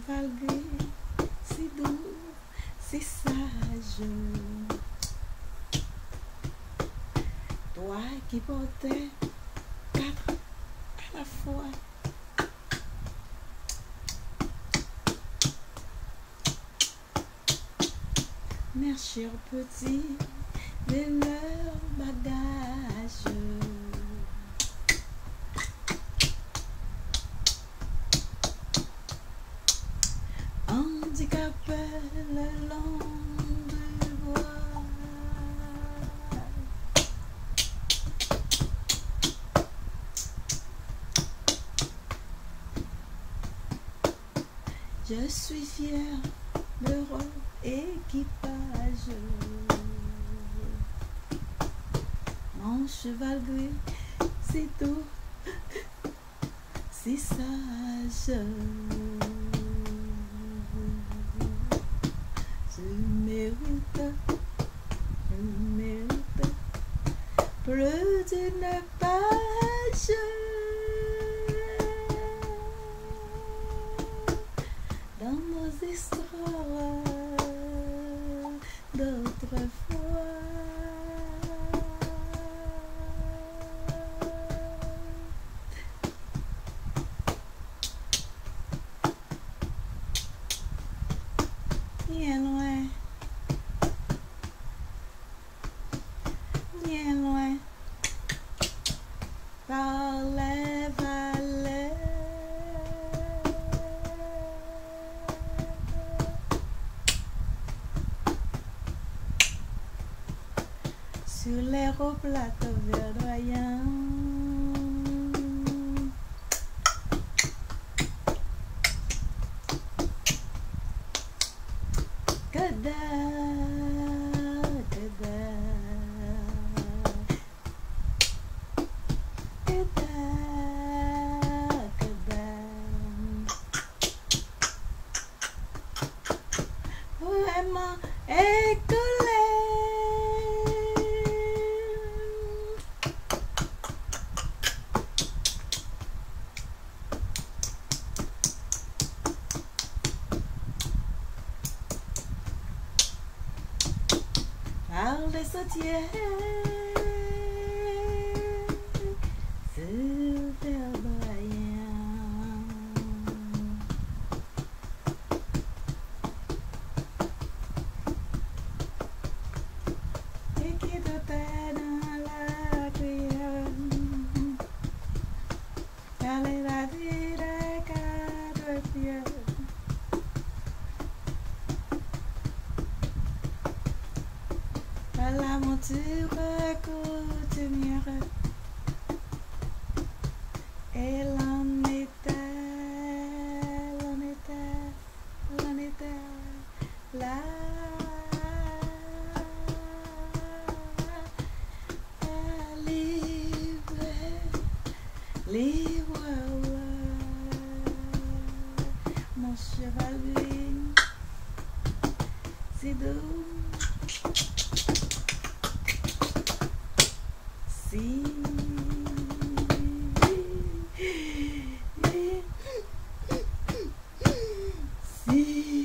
cheval gris, si doux, si sage. Toi qui portais 4 à la fois. Mes chers petits et leurs bagages. Handicapés le long du bois. Je suis fier de leur équipage. Mon cheval gris, si doux, si sage. Je mérite plus d'une page dans nos histoires d'autrefois. Bien loin, par les vallées, sur les hauts plateaux verdoyants. Vraiment écoulé. Par les sentiers verdoyants. Et qui te paie dans la prière. Allez la dire à 4 pieds. Par la monture coutumière. Et l'on était là. Libre, mon cheval gris, si doux, si si